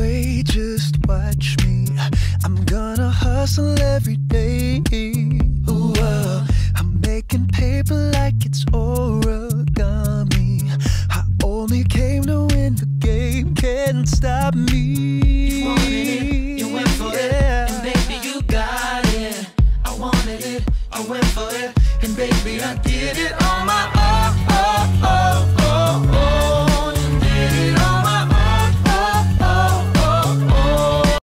away, just watch me. I'm gonna hustle every day. Ooh, I'm making paper like it's origami. I only came to win the game, can't stop me.